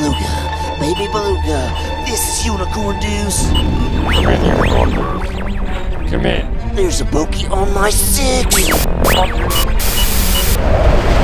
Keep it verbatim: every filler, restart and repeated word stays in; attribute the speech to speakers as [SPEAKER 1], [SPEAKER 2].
[SPEAKER 1] Beluga, baby beluga, this is Unicorn Deuce.
[SPEAKER 2] Come in, Unicorn. Come in.
[SPEAKER 1] There's a bogey on my six.